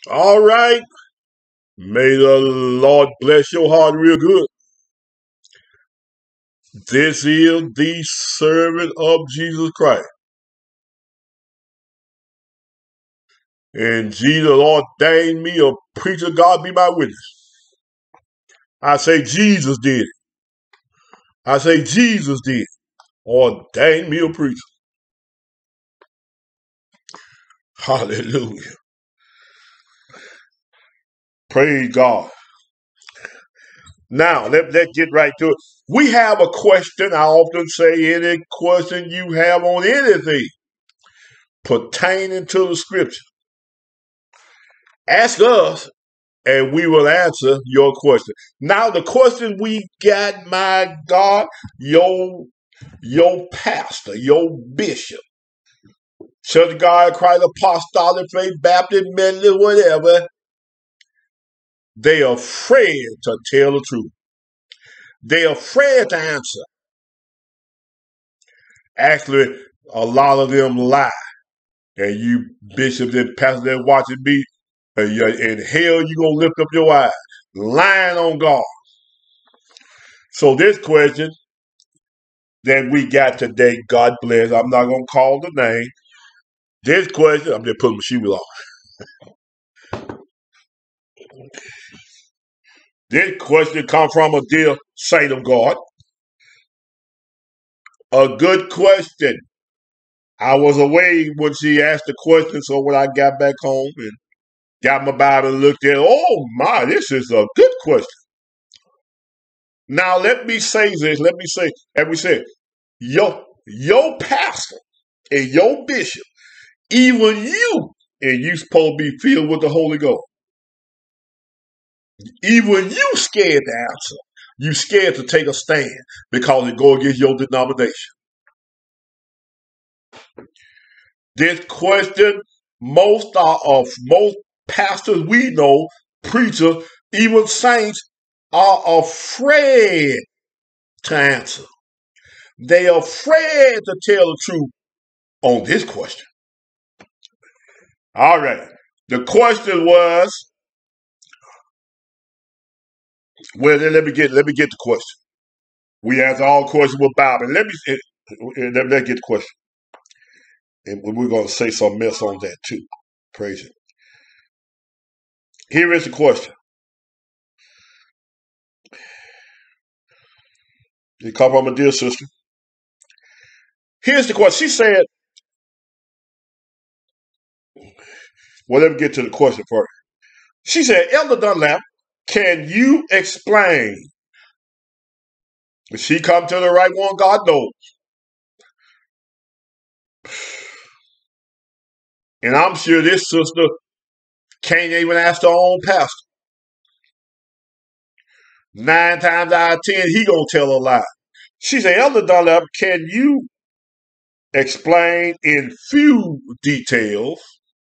All right. May the Lord bless your heart real good. This is the servant of Jesus Christ. And Jesus ordained me a preacher. God be my witness. I say Jesus did it. I say Jesus did it. Ordained me a preacher. Hallelujah. Praise God. Now, let's get right to it. We have a question. I often say any question you have on anything pertaining to the scripture, ask us and we will answer your question. Now, the question we got, my God, your pastor, your bishop, Church of God, Christ, Apostolic Faith, Baptist, Methodist, whatever, they are afraid to tell the truth. They're afraid to answer. Actually, a lot of them lie. And you bishops and pastors that watching me, in hell you gonna lift up your eyes, lying on God. So this question that we got today, God bless, I'm not gonna call the name. This question, I'm just putting my shoes on. This question comes from a dear saint of God. A good question. I was away when she asked the question, so when I got back home and got my Bible and looked at it, oh my, this is a good question. Now let me say this. Let me say, your pastor and your bishop, even you, and you supposed to be filled with the Holy Ghost. Even you scared to answer. You scared to take a stand because it go against your denomination. This question, most pastors we know, preachers, even saints, are afraid to answer. They are afraid to tell the truth on this question. All right. The question was, well, then let me get the question. We answer all questions with Bible. Let's get the question. And we're going to say some mess on that too. Praise it. Here is the question. It come from a dear sister. Here's the question. She said, well, let me get to the question first. She said, Elder Dunlap, can you explain? If she come to the right one, God knows. And I'm sure this sister can't even ask her own pastor. 9 times out of 10, he gonna tell a lie. She said, Elder Dunlap, can you explain in few details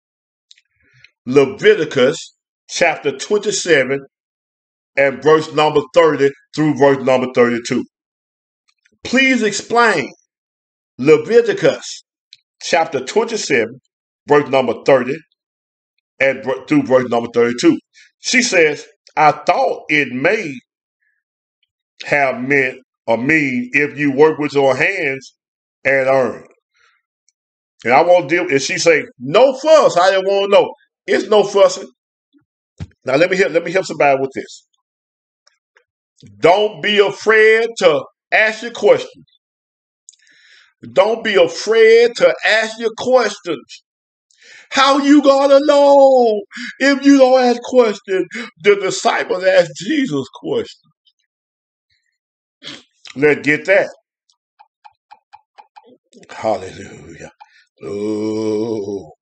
Leviticus chapter 27 and verse number 30 through verse number 32? Please explain Leviticus chapter 27, verse number 30 and through verse number 32. She says, I thought it may have meant or mean if you work with your hands and earn. And I won't deal. And she say, no fuss. I didn't want to know. It's no fussing. Now let me help somebody with this. Don't be afraid to ask your questions. Don't be afraid to ask your questions. How you gonna know if you don't ask questions? The disciples asked Jesus questions. Let's get that. Hallelujah. Oh.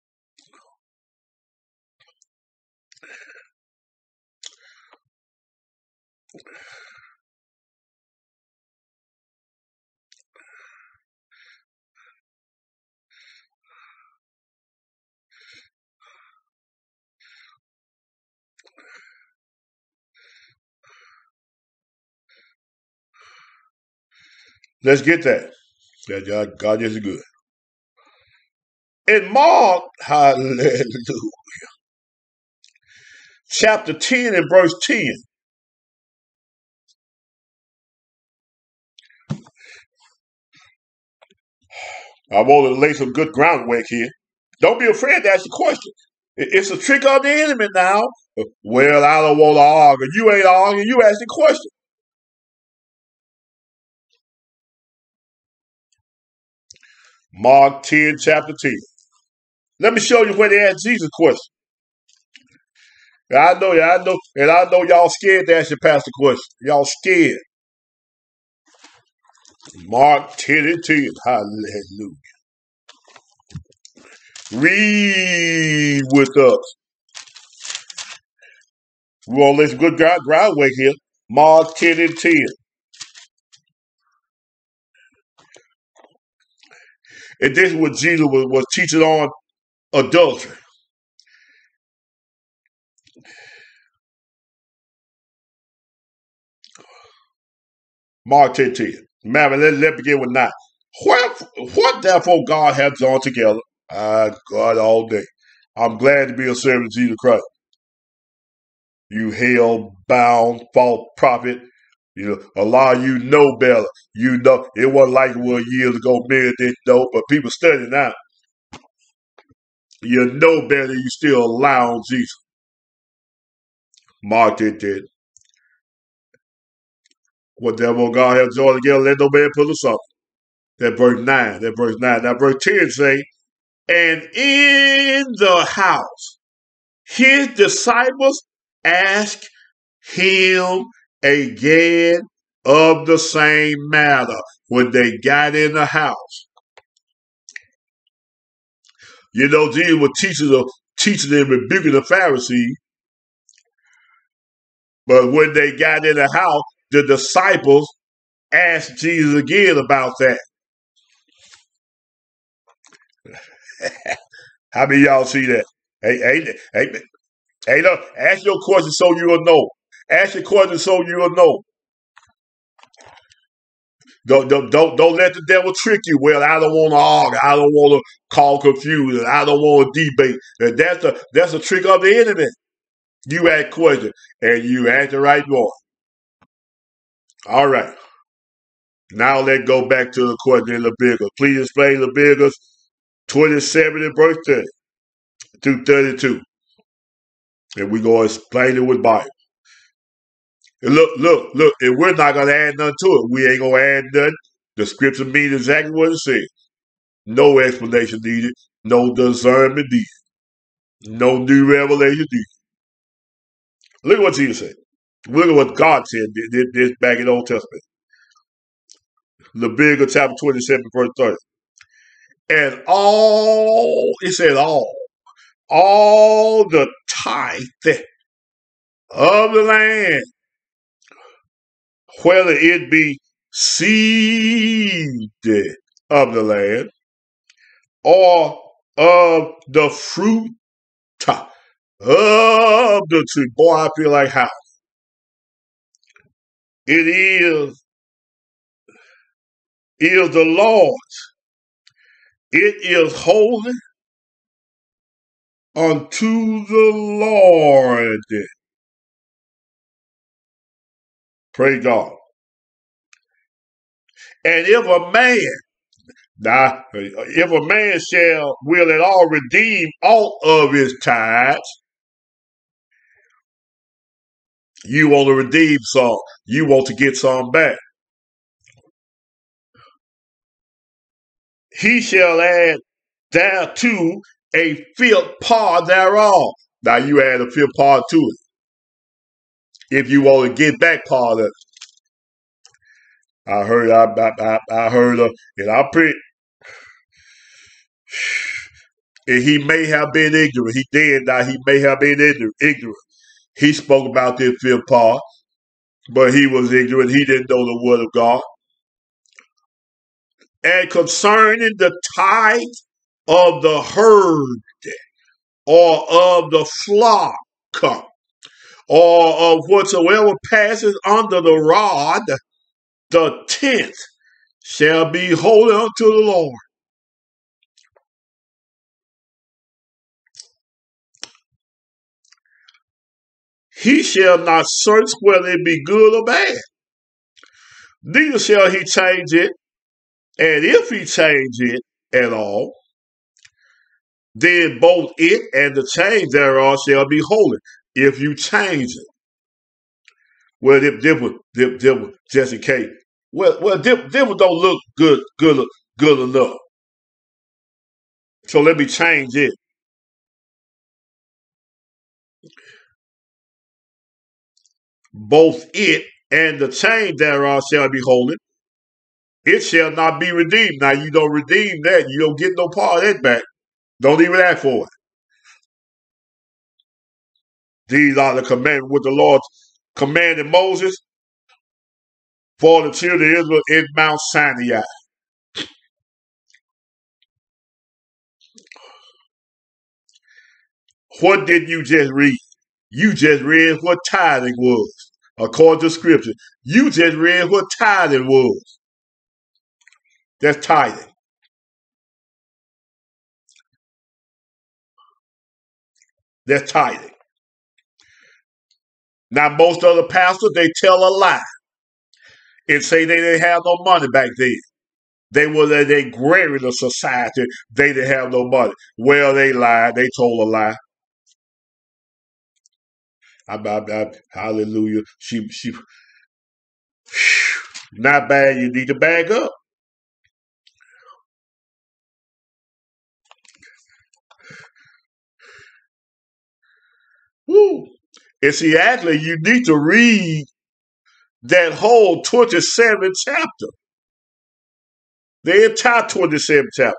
Let's get that. God is good. In Mark, hallelujah. chapter 10 and verse 10. I want to lay some good groundwork here. Don't be afraid to ask the question. It's a trick of the enemy now. Well, I don't want to argue. You ain't arguing. You ask the question. Mark 10, chapter 10. Let me show you where they asked Jesus a question. I know, and I know y'all scared to ask your pastor question. Y'all scared. Mark 10 and 10. Hallelujah. Read with us. We're going to lay some good groundwork here. Mark 10 and 10. And this is what Jesus was teaching on adultery. Mark 10 10. Let me begin with 9. What therefore God hath joined together, God all day. I'm glad to be a servant of Jesus Christ. You hell-bound false prophet. A lot of you know better. You know, it wasn't like it was years ago, many didn't know, but people study now. You know better, you still allow Jesus. Mark 10:10. What therefore God hath joined together, let no man put asunder. That verse 9. Now verse 10 say, and in the house, his disciples asked him again of the same matter when they got in the house. Jesus was teaching and rebuking the Pharisees. But when they got in the house, the disciples asked Jesus again about that. How many of y'all see that? Hey, look, ask your question so you will know. Ask your question so you will know. Don't let the devil trick you. Well, I don't want to argue. I don't want to cause confusion. I don't want to debate. And that's a trick of the enemy. You ask questions and you ask the right one. All right. Now let's go back to the question in Leviticus. Please explain Leviticus 27 and verse 30 through 32. And we're going to explain it with Bible. And look, and we're not going to add nothing to it. We ain't going to add nothing. The scripture means exactly what it says. No explanation needed. No discernment needed. No new revelation needed. Look at what Jesus said. Look at what God said this back in the Old Testament. Leviticus chapter 27, verse 30. And it said all the tithe of the land, whether it be seed of the land or of the fruit of the tree. Boy, I feel like how. It is the Lord's. It is holy unto the Lord. Praise God. And if a man will at all redeem all of his tithes, you want to redeem some. You want to get some back. He shall add thereto a fifth part thereof. Now you add a fifth part to it. If you want to get back part of it. I heard, and I pretty, and he may have been ignorant. He did now. He may have been ignorant. He spoke about this fifth part, but he was ignorant. He didn't know the word of God. And concerning the tithe of the herd, or of the flock, or of whatsoever passes under the rod, the tenth shall be holy unto the Lord. he shall not search whether it be good or bad. Neither shall he change it, and if he change it at all, then both it and the change thereof shall be holy. If you change it. Well, them was just in case. Well, them don't look good enough. So let me change it. Both it and the change thereof shall be holy. It shall not be redeemed. Now you don't redeem that. You don't get no part of that back. Don't even ask for it. These are the commandments which the Lord commanded Moses for the children of Israel in Mount Sinai. What did you just read? You just read what tithing was, according to Scripture. You just read what tithing was. That's tithing. That's tithing. Now, most other pastors, they tell a lie and say they didn't have no money back then. They were an agrarian society. They didn't have no money. Well, they lied. They told a lie. Hallelujah. She, not bad. You need to bag up. Woo. And see, actually, you need to read that whole 27th chapter. The entire 27th chapter.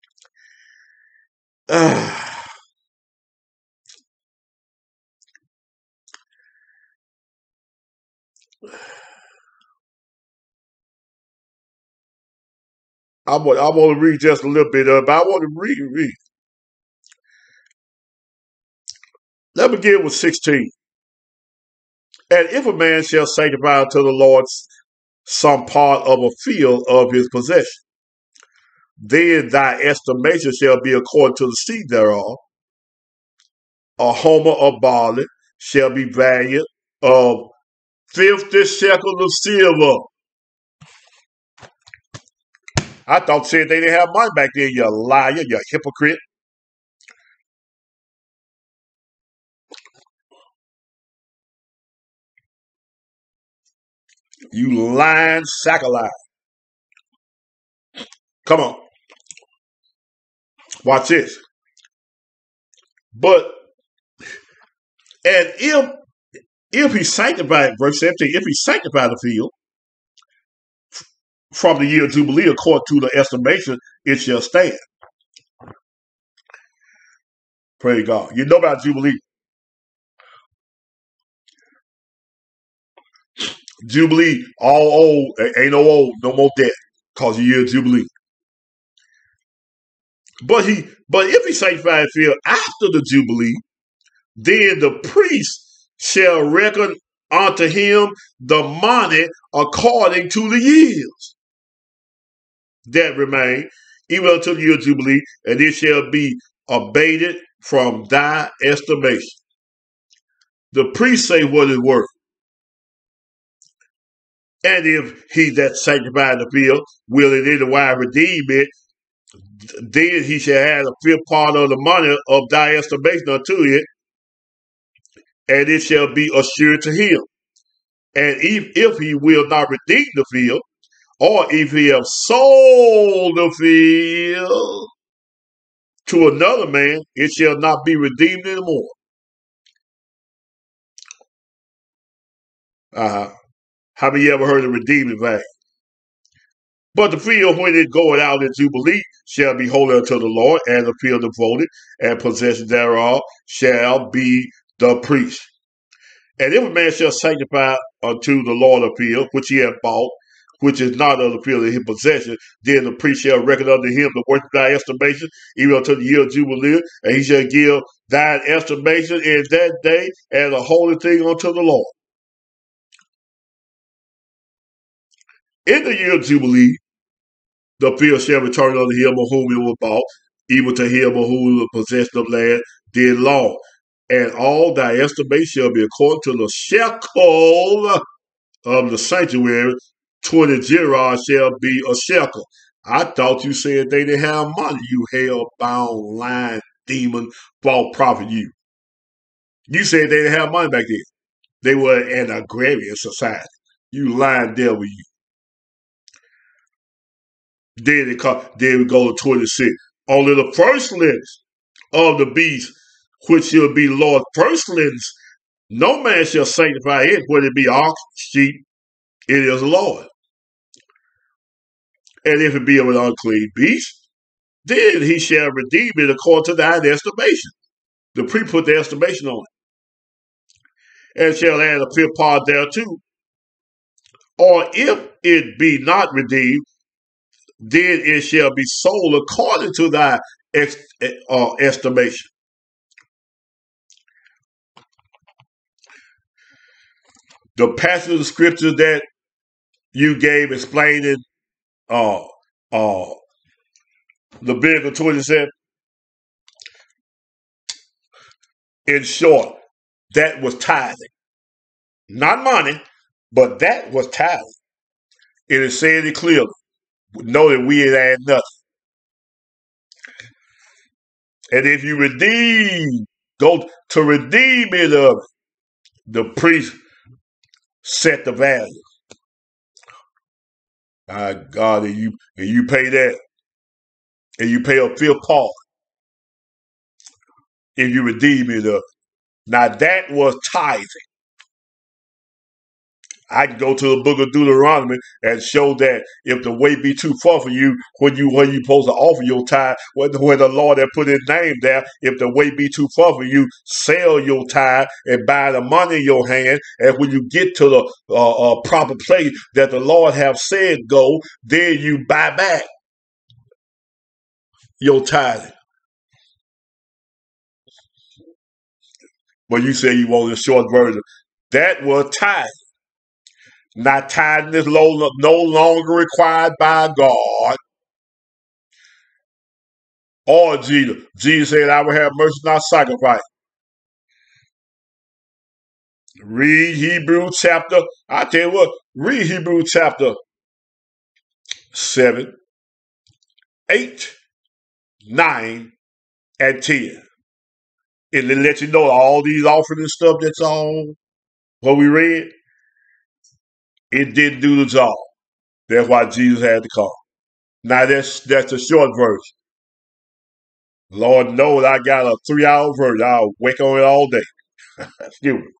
I want to read just a little bit of it, but I want to read. Let me begin with 16. And if a man shall sanctify unto the Lord some part of a field of his possession, then thy estimation shall be according to the seed thereof. A homer of barley shall be valued of 50 shekels of silver. I thought said they didn't have money back then, you liar, you hypocrite. You lying sack of lies. Come on. Watch this. But, and if he sanctified, verse 17, if he sanctified the field from the year of Jubilee, according to the estimation, it shall stand. Praise God. You know about Jubilee. Jubilee, all old, ain't no old, no more debt, cause the year of Jubilee. But if he sanctified the field after the Jubilee, then the priest shall reckon unto him the money according to the years that remain, even until the year of Jubilee, and it shall be abated from thy estimation. The priest say what it's worth. And if he that sanctified the field will in any wise redeem it, then he shall add a fifth part of the money of thy estimation unto it, and it shall be assured to him. And if he will not redeem the field, or if he have sold the field to another man, it shall not be redeemed anymore. Have you ever heard of redeeming value? But the field, when it goeth out in Jubilee, shall be holy unto the Lord, and the field devoted, and possession thereof shall be the priest. And if a man shall sanctify unto the Lord a field, which he hath bought, which is not of the field of his possession, then the priest shall reckon unto him the worth of thy estimation, even unto the year of Jubilee, and he shall give thine estimation in that day as a holy thing unto the Lord. In the year of Jubilee, the field shall return unto him of whom it was bought, even to him of whom the possession of land did long. and all thy estimate shall be according to the shekel of the sanctuary. 20 gerahs shall be a shekel. I thought you said they didn't have money, you hell-bound, lying, demon, false prophet, you. You said they didn't have money back then. They were an agrarian society. You lying devil, you. Then we go to 26. Only the firstlings of the beast, which shall be Lord's firstlings, no man shall sanctify it, whether it be ox, sheep, it is Lord. And if it be of an unclean beast, then he shall redeem it according to thine estimation. The priest put the estimation on it. And shall add a fifth part thereto. Or if it be not redeemed, then it shall be sold according to thy estimation. The passage of the scriptures that you gave explaining Leviticus 27, in short, that was tithing. Not money, but that was tithing. It is saying it clearly. Know that we ain't had nothing. And if you go to redeem it of it, the priest set the value. My God, and you pay that, and you pay a fifth part if you redeem it of it. Now that was tithing. I can go to the book of Deuteronomy and show that if the way be too far for you, when you supposed to offer your tithe, when the Lord had put his name there, if the way be too far for you, sell your tithe and buy the money in your hand. And when you get to the proper place that the Lord have said go, then you buy back your tithe. But you say you want a short version. That was tithe. Not tithing is no longer required by God or Jesus. Jesus said, I will have mercy, not sacrifice. Read Hebrews chapter, I tell you what, read Hebrews chapter 7, 8, 9, and 10. And then let you know all these offerings and stuff that's all what we read. It didn't do the job. That's why Jesus had to come. Now that's the short version. Lord knows I got a 3-hour version. I'll wake on it all day. Excuse me.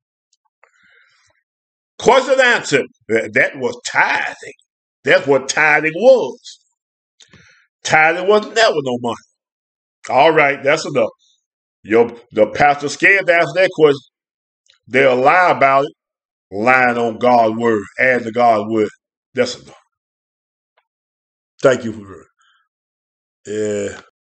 Question answer. That was tithing. That's what tithing was. Tithing was never no money. All right, that's enough. The pastor scared to ask that question. They'll lie about it. Lying on God's word. Add to God's word. That's enough. Thank you for it. Yeah.